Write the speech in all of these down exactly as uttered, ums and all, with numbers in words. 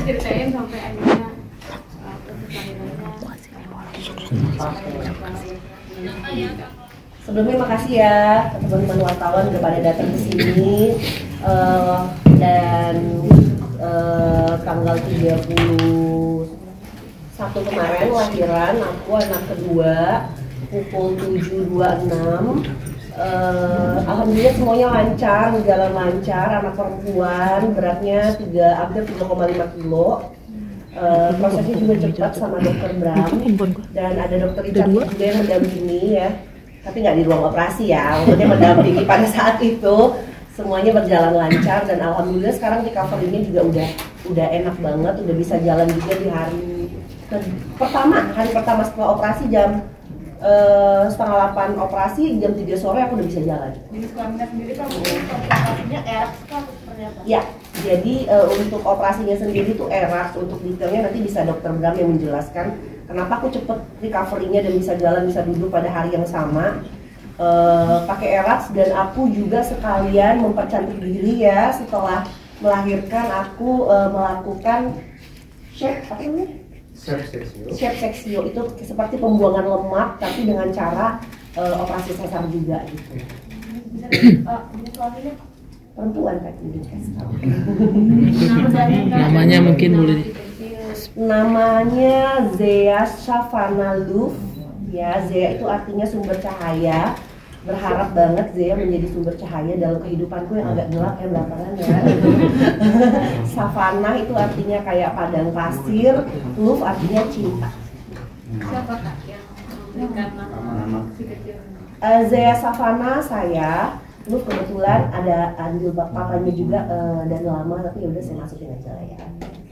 ceritain sampai akhirnya Sebelumnya makasih ya teman-teman wartawan kepada datang ke sini uh, dan uh, tanggal tiga puluh satu kemarin lahiran aku anak kedua pukul tujuh dua puluh enam. Uh, Alhamdulillah semuanya lancar, berjalan lancar, anak perempuan beratnya tiga hampir tiga koma lima kilo. Uh, prosesnya juga cepat sama dokter Bram dan ada dokter Richard juga yang mendampingi ya, tapi nggak di ruang operasi ya, maksudnya mendampingi pada saat itu. Semuanya berjalan lancar dan alhamdulillah sekarang recovery-nya juga udah udah enak banget, udah bisa jalan juga di hari ke, pertama hari pertama setelah operasi jam uh, setengah delapan operasi, jam tiga sore aku udah bisa jalan. Jadi suaminya sendiri kan operasinya erat sekali seperti apa? Ya, jadi uh, untuk operasinya sendiri itu erat, untuk detailnya nanti bisa dokter Bram yang menjelaskan kenapa aku cepet recovery-nya dan bisa jalan, bisa duduk pada hari yang sama. Uh, pakai erat dan aku juga sekalian mempercantik diri ya, setelah melahirkan aku uh, melakukan shape apa namanya? Shape seksio. Shape seksio itu seperti pembuangan lemak tapi dengan cara uh, operasi sesar juga gitu. Perempuan kan ini. Namanya mungkin boleh. Namanya Zea Shavana Luf. Ya, Zea itu artinya sumber cahaya. Berharap banget Zea menjadi sumber cahaya dalam kehidupanku yang agak gelap ya belakangan ya. Savana itu artinya kayak padang pasir, Luf artinya cinta. Siapa kak yang memberikan nama si kecil? Uh, Zea Savana saya, Luf kebetulan ada andil papanya juga uh, dari lama, tapi ya udah saya masukin aja lah ya.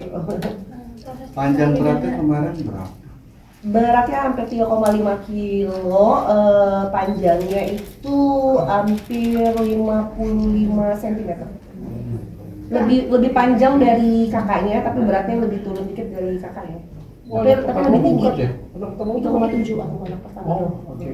Panjang beratnya kemarin berapa? Beratnya hampir tiga koma lima kilo, eh, panjangnya itu hampir lima puluh lima sentimeter. Lebih lebih panjang dari kakaknya, tapi beratnya lebih turun dikit dari kakaknya. Tapi, tapi lebih tinggi. tiga koma tujuh aku anak pertama. Oh, oke.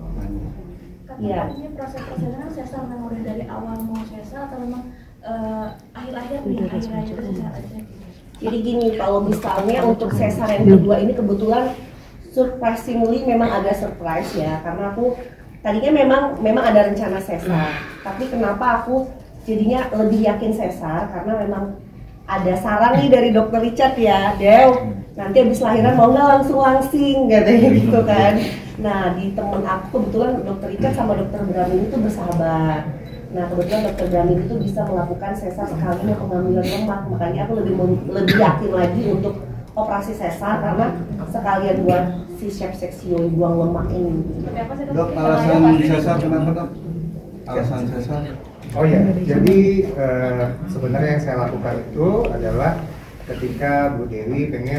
Iya. Ini proses-prosesnya kan sesar memang udah dari awal mau sesar atau memang uh, akhir-akhir nih akhir-akhir sesar aja? Jadi gini, kalau misalnya untuk sesar yang kedua ini kebetulan surprisingly memang agak surprise ya, karena aku tadinya memang memang ada rencana sesar, tapi kenapa aku jadinya lebih yakin sesar karena memang ada saran nih dari dokter Richard ya, Dew, nanti habis lahiran mau nggak langsung langsing katanya gitu kan. Nah di temen aku kebetulan dokter Richard sama dokter Bram ini tuh bersahabat. Nah kebetulan dokter Bram ini tuh bisa melakukan sesar sekalinya pengambilan lemak, makanya aku lebih lebih yakin lagi untuk operasi sesar karena sekalian buat si shape seksio buang lemak ini. Dok, alasan sesar kenapa dok? Alasan sesar? Oh ya, jadi eh, sebenarnya yang saya lakukan itu adalah ketika Bu Dewi pengen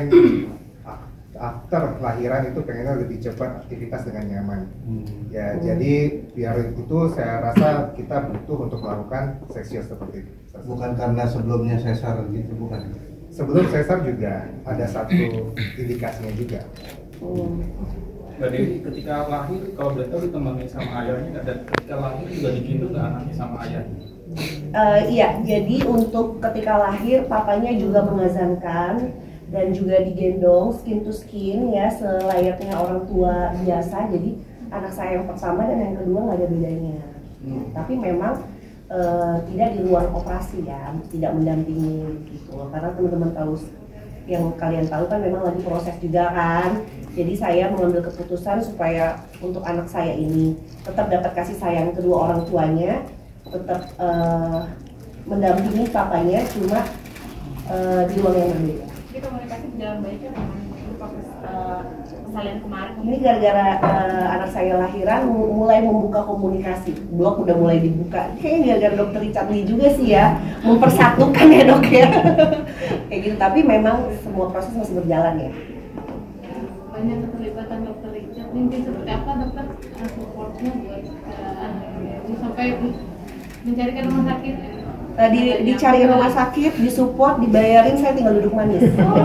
after lahiran itu pengennya lebih cepat aktivitas dengan nyaman. Hmm. Ya, hmm. jadi biar itu saya rasa kita butuh untuk melakukan seksio seperti itu. Bukan karena sebelumnya sesar gitu, bukan? Sebelum sesar juga ada satu indikasinya juga. Hmm. Mbak Dewi ketika lahir kalau boleh tahu ditemani sama ayahnya dan ketika lahir juga digendong nggak anaknya sama ayahnya? Uh, iya, jadi untuk ketika lahir papanya juga mengazankan dan juga digendong skin to skin ya selayaknya orang tua biasa. Jadi anak saya yang pertama dan yang kedua nggak ada bedanya. Hmm. Tapi memang uh, tidak di ruang operasi ya, tidak mendampingi gitu. Karena teman-teman tahu yang kalian tahu kan memang lagi proses juga kan. Jadi saya mengambil keputusan supaya untuk anak saya ini tetap dapat kasih sayang kedua orang tuanya, tetap uh, mendampingi papanya, cuma uh, di ruang yang berbeda. Jadi komunikasi berjalan baik ya dengan proses uh, persalinan kemarin? Ini gara-gara uh, anak saya lahiran mulai membuka komunikasi, blog udah mulai dibuka. Kayaknya gara-gara dokter Richard Lee juga sih ya, mempersatukan ya dok ya. Kayak gitu, tapi memang semua proses masih berjalan ya. Banyak keterlibatan dokter Richard, mungkin seperti apa dokter supportnya buat uh, sampai mencarikan rumah sakit? uh, di, dicari rumah sakit, disupport, dibayarin, saya tinggal duduk manis.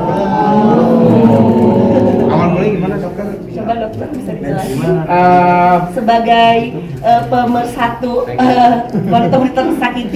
Awal mulai gimana dokter? Coba dokter bisa dijelaskan. Uh, sebagai uh, pemersatu uh, wanita-wanita tersakiti.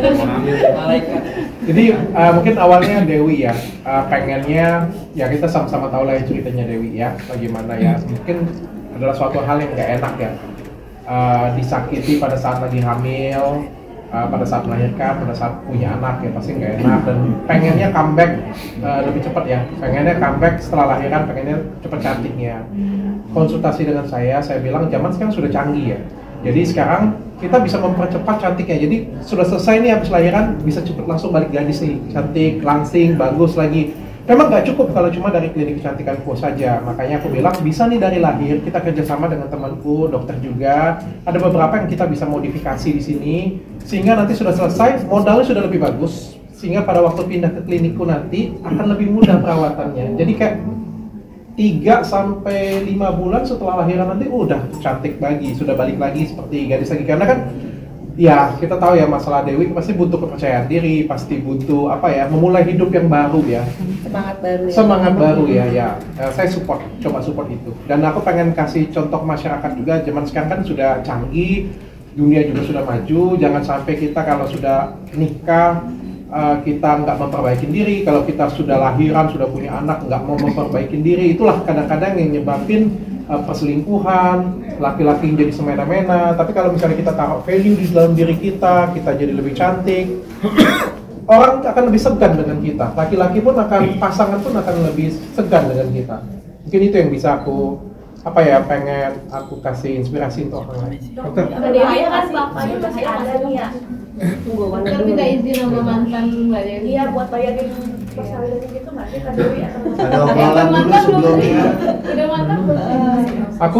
Jadi uh, mungkin awalnya Dewi ya, uh, pengennya ya kita sama-sama tahu lah ya ceritanya Dewi ya, bagaimana ya, mungkin adalah suatu hal yang nggak enak ya, uh, disakiti pada saat lagi hamil, uh, pada saat melahirkan, pada saat punya anak ya pasti nggak enak, dan pengennya comeback uh, lebih cepat ya, pengennya comeback setelah lahiran, pengennya cepat cantiknya. Konsultasi dengan saya, saya bilang zaman sekarang sudah canggih ya, jadi sekarang kita bisa mempercepat cantiknya. Jadi sudah selesai nih habis lahiran, bisa cepet langsung balik gadis nih, cantik, langsing, bagus lagi. Memang nggak cukup kalau cuma dari klinik kecantikanku saja. Makanya aku bilang bisa nih dari lahir kita kerjasama dengan temanku, dokter juga. Ada beberapa yang kita bisa modifikasi di sini sehingga nanti sudah selesai modalnya sudah lebih bagus. Sehingga pada waktu pindah ke klinikku nanti akan lebih mudah perawatannya. Jadi kayak tiga sampai lima bulan setelah lahiran nanti udah cantik lagi, sudah balik lagi seperti gadis lagi. Karena kan ya kita tahu ya masalah Dewi pasti butuh kepercayaan diri, pasti butuh apa ya, memulai hidup yang baru ya. Semangat baru ya. Semangat baru ya, ya. Eh, saya support, coba support itu. Dan aku pengen kasih contoh ke masyarakat juga, zaman sekarang kan sudah canggih, dunia juga sudah maju, jangan sampai kita kalau sudah nikah Uh, kita nggak memperbaiki diri, kalau kita sudah lahiran, sudah punya anak, nggak mau memperbaiki diri, itulah kadang-kadang yang nyebabin uh, perselingkuhan, laki-laki yang jadi semena-mena. Tapi kalau misalnya kita taruh value di dalam diri kita, kita jadi lebih cantik, orang akan lebih segan dengan kita, laki-laki pun akan, pasangan pun akan lebih segan dengan kita. Mungkin itu yang bisa aku apa ya, pengen aku kasih inspirasi untuk orang lain. Dokter, ayah kan bapaknya masih ada nih ya. Tunggu, mana Dokter dulu. minta izin sama mantan Mbak Dewi. Iya, buat bayarin persalinan gitu nggak sih Kak Dewi atau Ada obrolan dulu sebelumnya. Udah mantap belum? Aku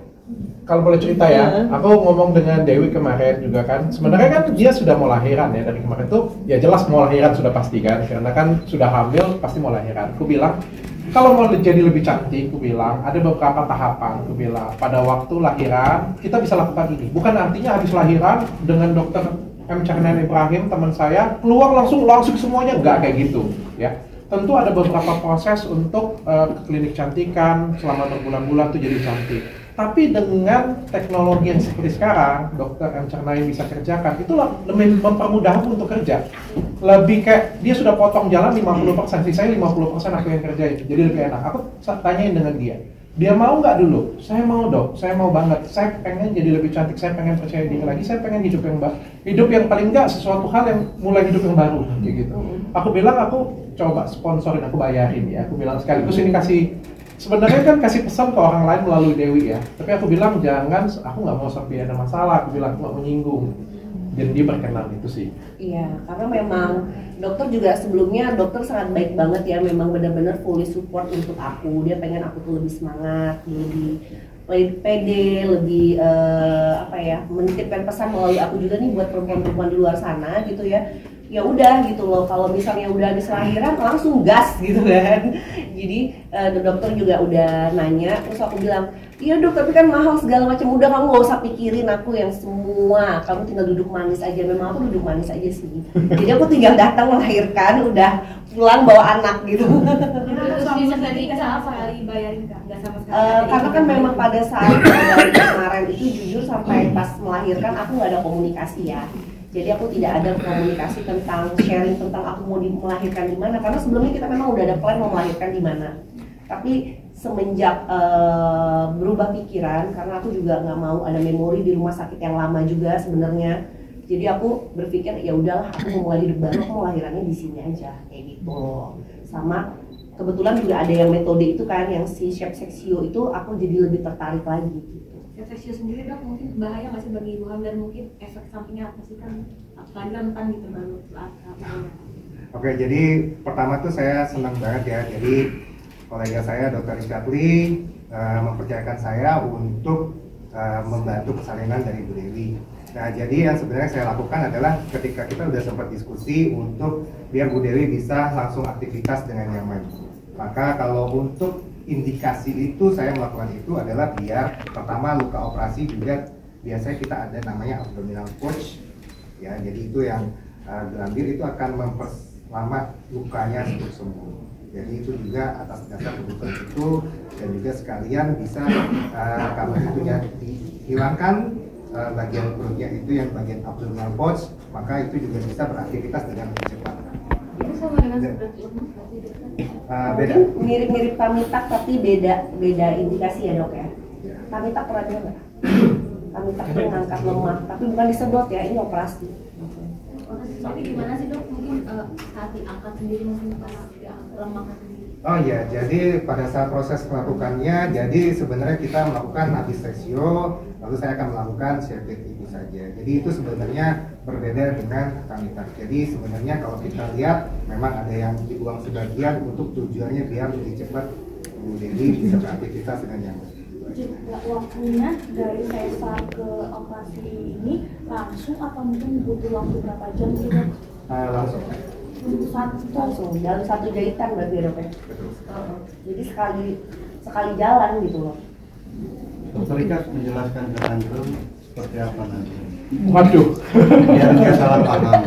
kalau boleh cerita ya, aku ngomong dengan Dewi kemarin juga kan. Sebenarnya kan dia sudah mau lahiran ya, dari kemarin tuh ya jelas mau lahiran sudah pasti kan, karena kan sudah hamil pasti mau lahiran. Aku bilang kalau mau jadi lebih cantik, aku bilang ada beberapa tahapan. Aku bilang pada waktu lahiran kita bisa lakukan ini. Bukan artinya habis lahiran dengan dokter M. Cernan Ibrahim teman saya keluar langsung langsung semuanya, nggak kayak gitu ya. Tentu ada beberapa proses untuk uh, klinik cantikan selama berbulan-bulan tuh jadi cantik. Tapi dengan teknologi yang seperti sekarang, dokter M. Cernan bisa kerjakan, itulah lebih mempermudah aku untuk kerja. Lebih kayak dia sudah potong jalan lima puluh persen, sisanya lima puluh persen aku yang kerjain, jadi lebih enak. Aku tanyain dengan dia, dia mau nggak dulu? Saya mau dok, saya mau banget. Saya pengen jadi lebih cantik, saya pengen percaya diri lagi, saya pengen hidup yang baru, hidup yang paling nggak sesuatu hal yang mulai hidup yang baru, kayak gitu. Aku bilang aku coba sponsorin, aku bayarin ya. Aku bilang sekaligus ini kasih, sebenarnya kan kasih pesan ke orang lain melalui Dewi ya. Tapi aku bilang jangan, aku nggak mau sampai ada masalah. Aku bilang aku nggak menyinggung. Jadi dia berkenan itu sih. Iya, karena memang dokter juga sebelumnya dokter sangat baik banget ya, memang benar-benar fully support untuk aku. Dia pengen aku tuh lebih semangat, lebih lebih pede, lebih uh, apa ya, menitipkan pesan melalui aku juga nih buat perempuan-perempuan di luar sana gitu ya. Ya udah gitu loh, kalau misalnya udah habis lahiran langsung gas gitu kan. Jadi uh, dokter juga udah nanya, terus aku bilang, iya dok, tapi kan mahal segala macam. Udah kamu gak usah pikirin aku yang semua, kamu tinggal duduk manis aja. Memang aku duduk manis aja sih. Jadi aku tinggal datang melahirkan, udah pulang bawa anak gitu. Terus suami tadi nggak apa kali bayarin Kak? Nggak sama sekali. Uh, karena kan memang pada saat dari kemarin itu jujur sampai pas melahirkan aku nggak ada komunikasi ya. Jadi aku tidak ada komunikasi tentang sharing tentang aku mau di, melahirkan di mana, karena sebelumnya kita memang udah ada plan mau melahirkan di mana. Tapi semenjak uh, berubah pikiran, karena aku juga nggak mau ada memori di rumah sakit yang lama juga sebenarnya. Jadi aku berpikir ya udahlah, aku mau mulai hidup baru, aku mau lahirannya di sini aja kayak gitu. Sama kebetulan juga ada yang metode itu kan, yang si Shape Sexio itu aku jadi lebih tertarik lagi gitu. Infeksi sendiri dok mungkin bahaya nggak sih bagi ibu hamil, dan mungkin efek sampingnya apa sih kan? Apalagi rentan gitu baru lahir. Oke, jadi pertama tuh saya senang banget ya. Jadi kolega saya Dokter Isyatli uh, mempercayakan saya untuk uh, membantu persalinan dari Bu Dewi. Nah, jadi yang sebenarnya saya lakukan adalah ketika kita udah sempat diskusi untuk biar Bu Dewi bisa langsung aktivitas dengan nyaman. Maka kalau untuk indikasi itu saya melakukan itu adalah biar pertama luka operasi juga biasanya kita ada namanya abdominal pouch ya, jadi itu yang uh, gelambir itu akan memperlama lukanya untuk sembuh. Jadi itu juga atas dasar kebutuhan itu, dan juga sekalian bisa uh, kalau itunya dihilangkan uh, bagian perutnya itu yang bagian abdominal pouch, maka itu juga bisa beraktivitas dengan lebih cepat. Itu sama dengan seberat lemak berarti dokter? Uh, beda. Mungkin mirip-mirip tamitak tapi beda beda indikasi ya dok ya. Tamitak pernah dengar nggak? Tamitak itu ngangkat lemak, tapi bukan disedot ya, ini operasi. Tapi gimana sih dok? Mungkin uh, saat diangkat sendiri mungkin pas diangkat lemaknya sendiri. Oh iya, jadi pada saat proses melakukannya, jadi sebenarnya kita melakukan anestesio, lalu saya akan melakukan C P T itu saja. Jadi itu sebenarnya berbeda dengan tamitak. Jadi sebenarnya kalau kita lihat, memang ada yang dibuang sebagian untuk tujuannya biar lebih cepat Bu Dewi bisa beraktivitas dengan yang lebih. Juga waktunya dari sesar ke operasi ini langsung atau mungkin butuh waktu berapa jam gitu dok? Uh, langsung. Satu Langsung dalam satu jahitan berarti ya dok ya. Betul. Uh-uh. Jadi sekali sekali jalan gitu loh. Dokter Ika menjelaskan ke Andrew seperti apa nanti. Waduh. Biar nggak salah paham.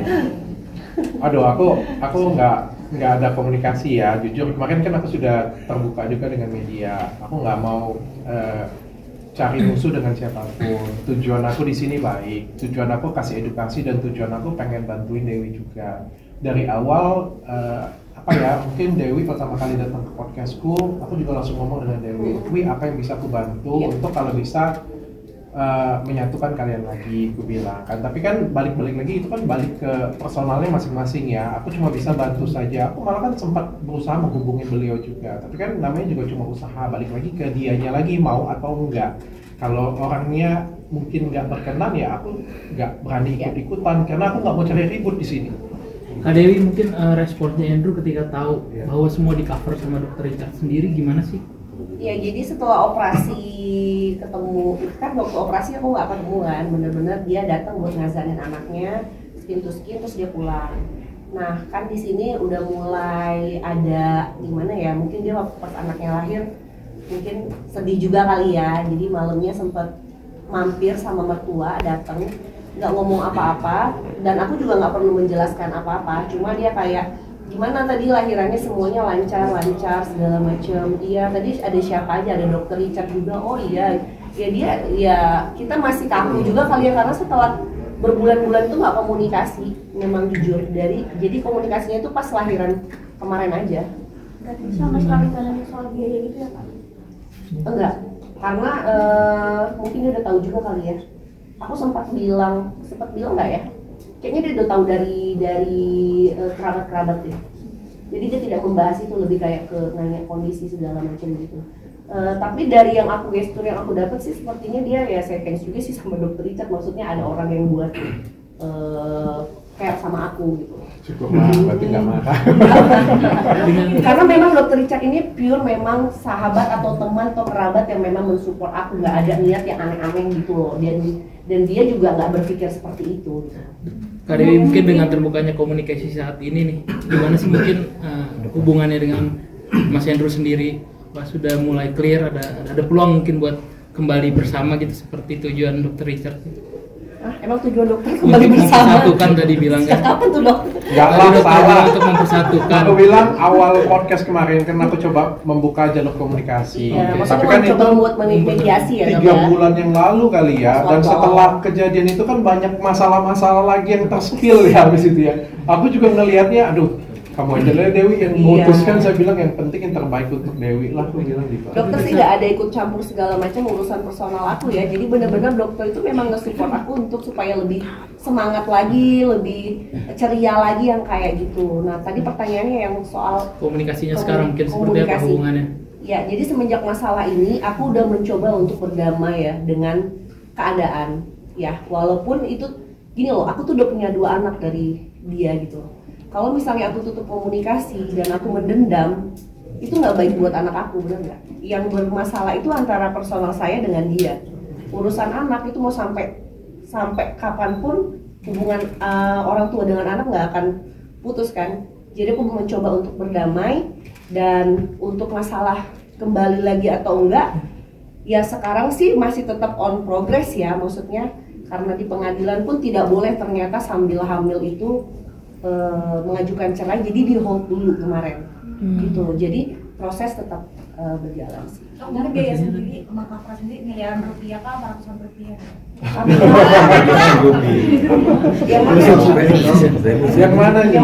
Aduh, aku aku nggak nggak ada komunikasi ya. Jujur kemarin kan aku sudah terbuka juga dengan media. Aku nggak mau uh, cari musuh dengan siapapun. Tujuan aku di sini baik. Tujuan aku kasih edukasi dan tujuan aku pengen bantuin Dewi juga. Dari awal uh, apa ya? Mungkin Dewi pertama kali datang ke podcastku, aku juga langsung ngomong dengan Dewi. Dewi, apa yang bisa aku bantu Iya. untuk kalau bisa Uh, menyatukan kalian lagi, aku bilang kan. Tapi kan balik-balik lagi itu kan balik ke personalnya masing-masing ya. Aku cuma bisa bantu saja. Aku malah kan sempat berusaha menghubungi beliau juga. Tapi kan namanya juga cuma usaha. Balik lagi ke dianya lagi mau atau enggak. Kalau orangnya mungkin nggak berkenan ya aku nggak berani ikut-ikutan karena aku nggak mau cari ribut di sini. Kak Dewi, mungkin uh, responnya Andrew ketika tahu bahwa semua di cover sama dokter Richard sendiri gimana sih? Ya jadi setelah operasi ketemu, kan waktu operasi aku nggak ketemuan, bener-bener dia datang buat ngazanin anaknya, skin to skin terus dia pulang. Nah kan di sini udah mulai ada gimana ya, mungkin dia waktu pas anaknya lahir mungkin sedih juga kali ya, jadi malamnya sempet mampir sama mertua datang, nggak ngomong apa-apa dan aku juga nggak perlu menjelaskan apa-apa, cuma dia kayak gimana tadi lahirannya semuanya lancar lancar segala macam. Iya tadi ada siapa aja, ada dokter Richard juga. Oh iya ya dia ya kita masih kaku juga kali ya karena setelah berbulan-bulan itu nggak komunikasi memang jujur dari jadi komunikasinya itu pas lahiran kemarin aja. Berarti sama sekali nggak ada soal biaya gitu ya Pak? Enggak, karena uh, mungkin dia udah tahu juga kali ya. Aku sempat bilang sempat bilang nggak ya? Kayaknya dia udah tahu dari dari uh, kerabat-kerabat ya. Jadi dia tidak membahas itu, lebih kayak ke nanya kondisi segala macam gitu. Uh, tapi dari yang aku gestur yang aku dapat sih sepertinya dia ya saya thanks juga sih sama dokter Richard. Maksudnya ada orang yang buat uh, kayak sama aku gitu. Syukurlah, berarti nggak marah. Karena memang dokter Richard ini pure memang sahabat atau teman atau kerabat yang memang mensupport aku, nggak ada niat yang aneh-aneh gitu loh. Dan dan dia juga nggak berpikir seperti itu. Gitu. Kak Dewi, mungkin dengan terbukanya komunikasi saat ini nih, gimana sih mungkin uh, hubungannya dengan Mas Andrew sendiri? Apa sudah mulai clear, ada ada peluang mungkin buat kembali bersama gitu seperti tujuan dokter Richard? Ah, emang tujuan dokter kembali Untuk bersama? mempersatukan tadi bilang kan? Sejak kapan tuh dok? Nggak lah, salah. Untuk mempersatukan. Aku bilang awal podcast kemarin kan aku coba membuka jalur komunikasi. Ya, Tapi maksudnya kan mau coba itu buat mediasi ya dok tiga ya? bulan yang lalu kali ya. Dan Suatu. setelah kejadian itu kan banyak masalah-masalah lagi yang terskill ya habis itu ya. Aku juga ngelihatnya, aduh, kamu aja lah Dewi yang Iya. memutuskan. Saya bilang yang penting yang terbaik untuk Dewi lah, aku bilang gitu. Dokter sih nggak ada ikut campur segala macam urusan personal aku ya. Jadi benar-benar dokter itu memang nge-support aku untuk supaya lebih semangat lagi, lebih ceria lagi yang kayak gitu. Nah tadi pertanyaannya yang soal Komunikasinya Komun- sekarang mungkin seperti apa komunikasi. hubungannya? Ya, jadi semenjak masalah ini aku udah mencoba untuk berdamai ya dengan keadaan. Ya, walaupun itu gini loh, aku tuh udah punya dua anak dari dia gitu. Kalau misalnya aku tutup komunikasi dan aku mendendam, itu nggak baik buat anak aku, bener nggak? Yang bermasalah itu antara personal saya dengan dia. Urusan anak itu mau sampai sampai kapanpun hubungan uh, orang tua dengan anak nggak akan putus kan. Jadi aku mencoba untuk berdamai dan untuk masalah kembali lagi atau enggak, ya sekarang sih masih tetap on progress ya, maksudnya Karena di pengadilan pun tidak boleh ternyata sambil hamil itu uh, mengajukan cerai, jadi di hold dulu kemarin. Hmm. Gitu. Jadi proses tetap uh, berjalan sih. Karena biaya sendiri, maka Kakak sendiri miliaran rupiah kah, apa ratusan rupiah? Yang mana? Yang mana nih?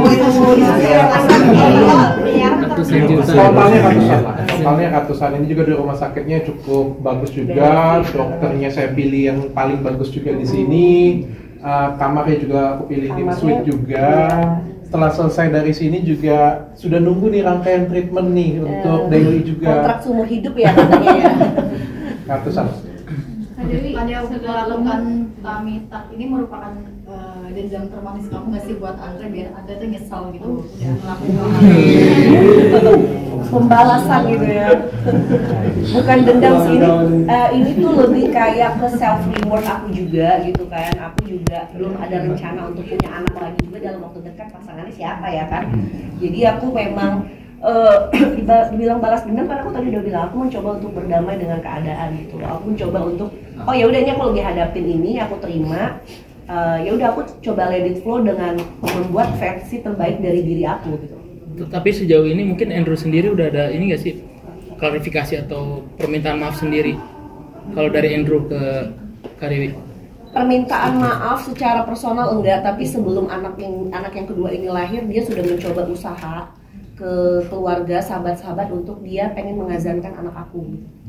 Ratusan juta. Totalnya ratusan lah. Totalnya ratusan. Ini juga di rumah sakitnya cukup bagus juga. Dokternya saya pilih yang paling bagus juga di sini. Uh, kamarnya juga aku pilih di suite juga. Setelah selesai dari sini juga sudah nunggu nih rangkaian treatment nih untuk Dewi juga. Kontrak seumur hidup ya katanya ya. Ratusan. Kak Dewi, Pada melakukan kami tak ini merupakan uh, dendam termanis kamu nggak sih buat Andre biar Andre tuh nyesal gitu udah melakukan Pembalasan gitu ya. Bukan dendam sih ini, uh, ini tuh lebih kayak ke self reward aku juga gitu kan. Aku juga belum ada rencana untuk punya anak lagi juga dalam waktu dekat, pasangannya siapa ya kan. Jadi aku memang Uh, dibilang balas dendam karena aku tadi udah bilang aku mencoba untuk berdamai dengan keadaan gitu. Aku mencoba untuk oh ya udah ini aku lagi hadapin ini, aku terima. Uh, ya udah aku coba let it flow dengan membuat versi terbaik dari diri aku gitu. Tapi sejauh ini mungkin Andrew sendiri udah ada ini nggak sih klarifikasi atau permintaan maaf sendiri kalau dari Andrew ke Kak Dewi? Permintaan maaf secara personal enggak, tapi sebelum anak yang anak yang kedua ini lahir dia sudah mencoba usaha ke keluarga, sahabat-sahabat untuk dia pengen mengazankan anak aku.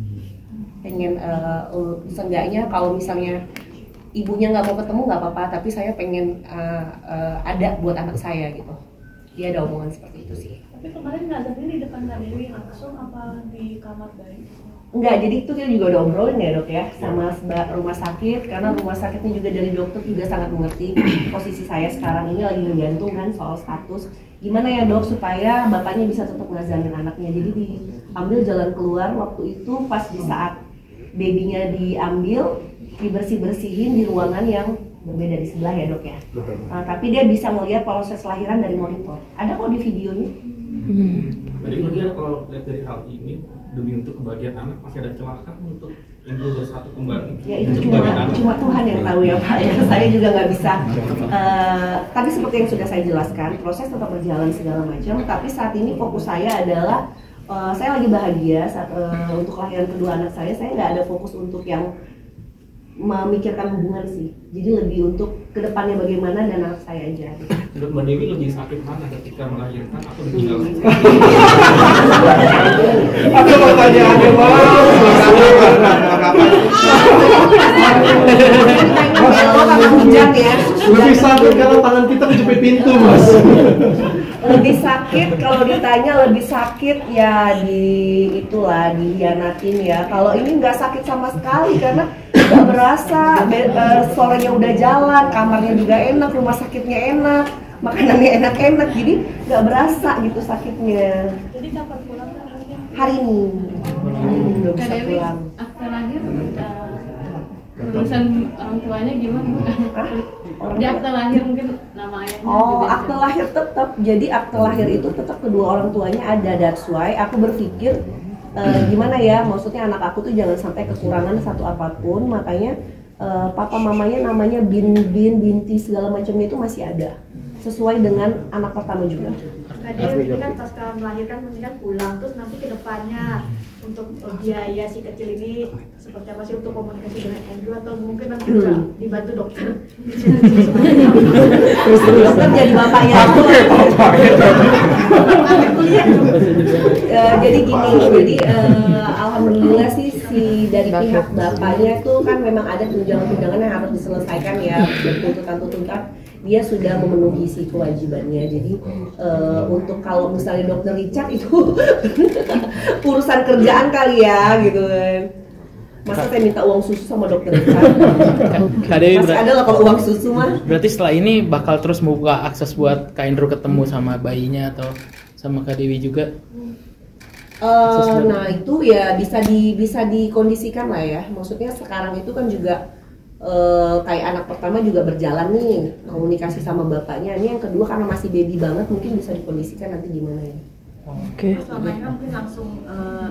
Pengen uh, uh, seenggaknya kalau misalnya ibunya nggak mau ketemu nggak apa-apa, tapi saya pengen uh, uh, ada buat anak saya gitu. Dia ada omongan seperti itu sih. Tapi kemarin ngazannya di depan Kak Dewi langsung apa di kamar bayi? Enggak, jadi itu kita juga udah obrolin ya dok ya sama rumah sakit, karena rumah sakitnya juga dari dokter juga sangat mengerti posisi saya sekarang ini lagi ngegantung kan soal status. Gimana ya dok supaya bapaknya bisa tetap ngazanin anaknya. Jadi diambil jalan keluar waktu itu pas di saat babynya diambil, dibersih-bersihin di ruangan yang berbeda di sebelah ya dok ya. Nah, tapi dia bisa melihat proses lahiran dari monitor. Ada kok di videonya. Hmm. Jadi kemudian kalau lihat dari hal ini demi untuk kebahagiaan anak masih ada celah kan untuk Andrew bersatu kembali. Ya itu cuma cuma Tuhan yang tahu ya Pak ya. Saya juga nggak bisa. Uh, tapi seperti yang sudah saya jelaskan, proses tetap berjalan segala macam. Tapi saat ini fokus saya adalah uh, saya lagi bahagia saat, uh, untuk kelahiran kedua anak saya. Saya nggak ada fokus untuk yang memikirkan hubungan sih. Jadi lebih untuk kedepannya bagaimana dan anak saya aja. Menurut Mbak Dewi lebih sakit mana ketika melahirkan atau ditinggalkan? Aku mau tanya aja Mas. Lebih sakit kalau tangan kita kejepit pintu Mas. Lebih sakit kalau ditanya lebih sakit ya di itulah dihianatin ya. Kalau ini nggak sakit sama sekali karena nggak berasa, be, uh, sorenya udah jalan, kamarnya juga enak, rumah sakitnya enak, makanannya enak-enak, jadi nggak berasa gitu sakitnya. Jadi kapan pulang hari Hari ini, hari ini udah bisa Kak Dewi, pulang. akte lahir tulisan orang tuanya gimana? Orang Di tua. akte lahir mungkin nama ayahnya. Oh, juga akte lahir tetap. Jadi akte lahir itu tetap kedua orang tuanya ada. That's why aku berpikir uh, gimana ya, maksudnya anak aku tuh jangan sampai kekurangan satu apapun. Makanya uh, papa mamanya namanya bin bin binti segala macamnya itu masih ada. Sesuai dengan anak pertama juga. Kak Dewi ini kan pasca melahirkan mungkin kan pulang, terus nanti ke depannya untuk biaya si kecil ini seperti apa sih untuk komunikasi dengan Andrew atau mungkin nanti bisa dibantu dokter. Dokter jadi bapaknya. Uh, jadi gini, jadi uh, alhamdulillah sih si dari pihak bapaknya tuh kan memang ada tunjangan-tunjangan yang harus diselesaikan ya, tuntutan-tuntutan dia sudah memenuhi si kewajibannya. Jadi uh, untuk kalau misalnya dokter Richard itu urusan kerjaan kali ya gitu kan. Masa saya minta uang susu sama dokter Richard? Kak Dewi, Masih ada lah kalau uang susu mah. berarti setelah ini bakal terus membuka akses buat Kak Andrew ketemu sama bayinya atau sama Kak Dewi juga? Uh, nah itu ya bisa di bisa dikondisikan lah ya. Maksudnya sekarang itu kan juga uh, kayak anak pertama juga berjalan nih komunikasi sama bapaknya. Ini yang kedua karena masih baby banget mungkin bisa dikondisikan nanti gimana ya. Oke. Terus selama ini mungkin langsung uh,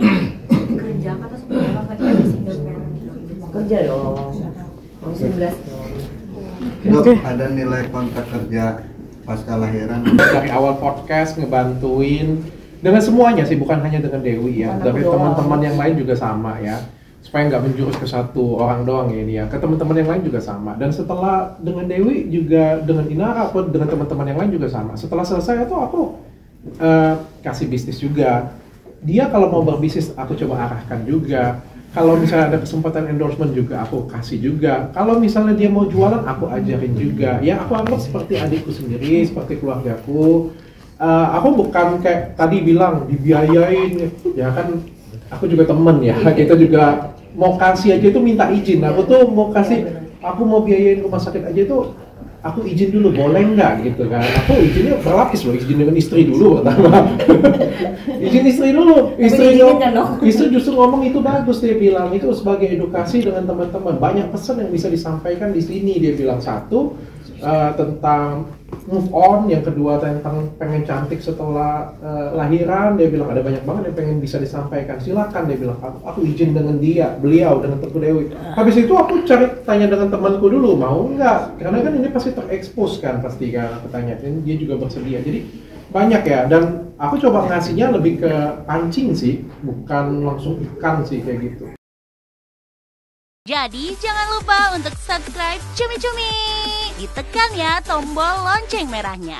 kerja atau seperti apa Kak Dewi sih? Kerja dong. Langsung belas dong. Dok, ada nilai kontrak kerja pasca lahiran? Dari awal podcast ngebantuin dengan semuanya sih, bukan hanya dengan Dewi ya, Anak dari doang. teman-teman yang lain juga sama ya, supaya nggak menjurus ke satu orang doang ya ini ya, ke teman-teman yang lain juga sama. Dan setelah dengan Dewi juga dengan Inara atau dengan teman-teman yang lain juga sama. Setelah selesai itu aku uh, kasih bisnis juga. Dia kalau mau berbisnis aku coba arahkan juga. Kalau misalnya ada kesempatan endorsement juga aku kasih juga. Kalau misalnya dia mau jualan aku ajarin juga. Ya aku anggap seperti adikku sendiri, seperti keluargaku. Uh, aku bukan kayak tadi bilang dibiayain, ya kan aku juga temen ya. Kita juga mau kasih aja itu minta izin. Aku tuh mau kasih, aku mau biayain rumah sakit aja itu aku izin dulu, boleh nggak gitu kan? Aku izinnya berlapis loh, izin dengan istri dulu pertama. Izin istri dulu, istri diizinkan dong. istri justru ngomong itu bagus, dia bilang itu sebagai edukasi dengan teman-teman. Banyak pesan yang bisa disampaikan di sini, dia bilang satu uh, tentang move on, yang kedua tentang pengen cantik setelah uh, lahiran, dia bilang ada banyak banget yang pengen bisa disampaikan, silakan dia bilang aku, aku izin dengan dia, beliau dengan Teguh Dewi. Habis itu aku cari tanya dengan temanku dulu mau nggak, karena kan ini pasti terekspos kan pasti kan, aku tanya dan dia juga bersedia. Jadi banyak ya, dan aku coba ngasihnya lebih ke pancing sih, bukan langsung ikan sih kayak gitu. Jadi jangan lupa untuk subscribe Cumi Cumi. Ditekan ya tombol lonceng merahnya.